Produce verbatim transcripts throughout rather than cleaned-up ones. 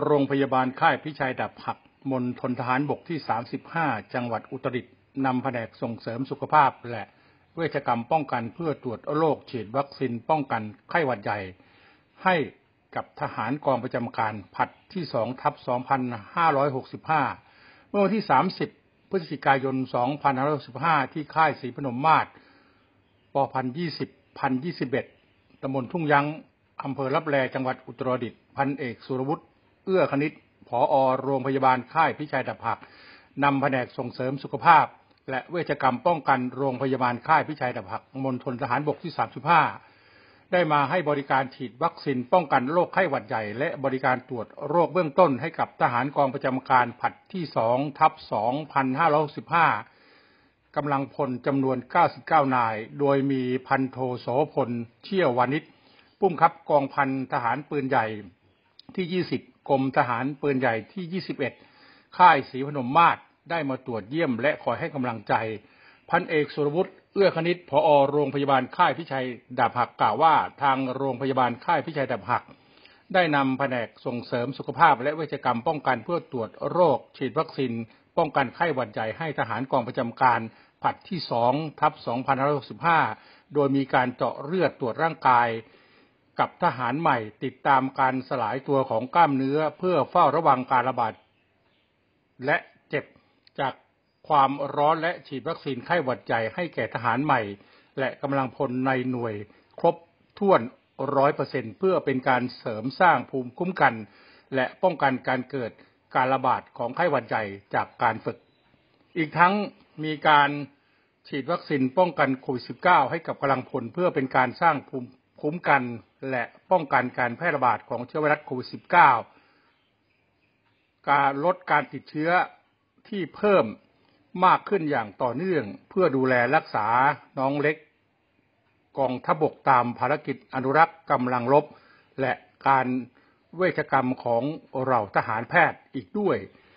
โรงพยาบาลค่ายพิชัยดาบหักมณฑลทหารบกที่สามสิบห้าจังหวัดอุตรดิตถ์นำแผนกส่งเสริมสุขภาพและเวชกรรมป้องกันเพื่อตรวจโรคฉีดวัคซีนป้องกันไข้หวัดใหญ่ให้กับทหารกองประจำการผลัดที่สองทับสองพันห้าร้อยหกสิบห้าเมื่อวันที่สามสิบพฤศจิกายนสองพันห้าร้อยหกสิบห้าที่ค่ายศรีพนมมาศปพันยี่สิบพันยี่สิบเอ็ดตำบลทุ่งยั้งอำเภอลับแลจังหวัดอุตรดิตถ์พันเอกสุรวุฒิเอื้อคณิตผอ.โรงพยาบาลค่ายพิชัยดาบหักนำแผนกส่งเสริมสุขภาพและเวชกรรมป้องกันโรงพยาบาลค่ายพิชัยดาบหักมณฑลทหารบกที่สามสิบห้าได้มาให้บริการฉีดวัคซีนป้องกันโรคไข้หวัดใหญ่และบริการตรวจโรคเบื้องต้นให้กับทหารกองประจำการผลัดที่สองทับสองพันห้าร้อยหกสิบห้ากำลังพลจำนวนเก้าสิบเก้านายโดยมีพันโทโสพลเชี่ยววานิชผู้บังคับกองพันทหารปืนใหญ่ที่ยี่สิบกรมทหารปืนใหญ่ที่ยี่สิบเอ็ดค่ายศรีพนมมาศได้มาตรวจเยี่ยมและคอยให้กำลังใจพันเอกสุรวุฒิเอื้อคณิตผอ.โรงพยาบาลค่ายพิชัยดาบหักกล่าวว่าทางโรงพยาบาลค่ายพิชัยดาบหักได้นำแผนกส่งเสริมสุขภาพและเวชกรรมป้องกันเพื่อตรวจโรคฉีดวัคซีนป้องกันไข้หวัดใหญ่ให้ทหารกองประจำการผลัดที่สองทับสองพันห้าร้อยหกสิบห้าโดยมีการเจาะเลือดตรวจร่างกายกับทหารใหม่ติดตามการสลายตัวของกล้ามเนื้อเพื่อเฝ้าระวังการระบาดและเจ็บจากความร้อนและฉีดวัคซีนไข้หวัดใหญ่ให้แก่ทหารใหม่และกำลังพลในหน่วยครบถ้วน ร้อยเปอร์เซ็นต์ เพื่อเป็นการเสริมสร้างภูมิคุ้มกันและป้องกันการเกิดการระบาดของไข้หวัดใหญ่จากการฝึกอีกทั้งมีการฉีดวัคซีนป้องกันโควิด สิบเก้า ให้กับกำลังพลเพื่อเป็นการสร้างภูมิคุ้มกันและป้องกันการแพร่ระบาดของเชื้อไวรัสโควิด สิบเก้า การลดการติดเชื้อที่เพิ่มมากขึ้นอย่างต่อเนื่องเพื่อดูแลรักษาน้องเล็กกองทัพบกตามภารกิจอนุรักษ์กำลังรบและการเวชกรรมของเราทหารแพทย์อีกด้วย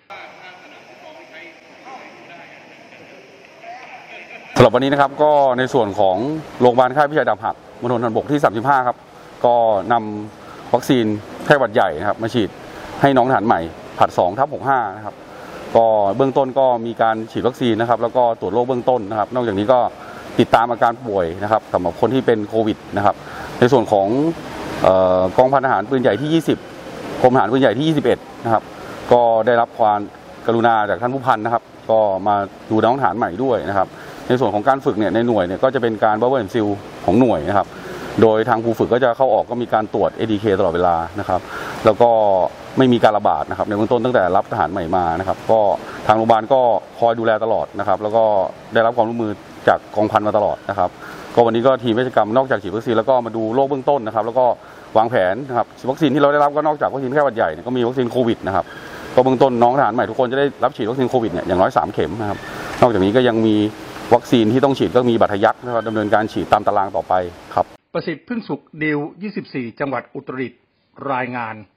สำหรับวันนี้นะครับก็ในส่วนของโรงพยาบาลค่ายพิชัยดาบหักมณฑลทหารบกที่สามสิบห้าครับก็นำวัคซีนไข้หวัดใหญ่นะครับมาฉีดให้น้องทหารใหม่ผลัดสองทับหกห้านะครับก็เบื้องต้นก็มีการฉีดวัคซีนนะครับแล้วก็ตรวจโรคเบื้องต้นนะครับนอกจากนี้ก็ติดตามอาการป่วยนะครับสำหรับคนที่เป็นโควิดนะครับในส่วนของกองพันทหารปืนใหญ่ที่ยี่สิบกรมทหารปืนใหญ่ที่ยี่สิบเอ็ดนะครับก็ได้รับความกรุณาจากท่านผู้พันนะครับก็มาดูน้องทหารใหม่ด้วยนะครับในส่วนของการฝึกเนี่ยในหน่วยเนี่ยก็จะเป็นการบัฟเฟอร์แอนด์ซิลของหน่วยนะครับโดยทางผู้ฝึกก็จะเข้าออกก็มีการตรวจ เอ ที เค ตลอดเวลานะครับแล้วก็ไม่มีการระบาดนะครับในเบื้องต้นตั้งแต่รับทหารใหม่มานะครับก็ทางโรงพยาบาลก็คอยดูแลตลอดนะครับแล้วก็ได้รับความร่วมมือจากกองพันมาตลอดนะครับก็วันนี้ก็ทีมเวชกรรมนอกจากฉีดวัคซีนแล้วก็มาดูโรคเบื้องต้นนะครับแล้วก็วางแผนนะครับวัคซีนที่เราได้รับก็นอกจากวัคซีนไข้หวัดใหญ่ก็มีวัคซีนโควิดนะครับก็เบื้องต้นน้องทหารใหม่ทุกคนจะได้รับฉีดวัคซีนโควิดเนี่ยอย่างน้อยสามเข็มนะครับนอกจากนี้ก็ยังมีวัคซีนที่ต้องฉีดก็มีบัตรทะยักนะครับดำเนินการฉีดตามตารางต่อไปครับประสิทธิ์พึ่งสุขดิวยี่สิบสี่จังหวัดอุตรดิตถ์รายงาน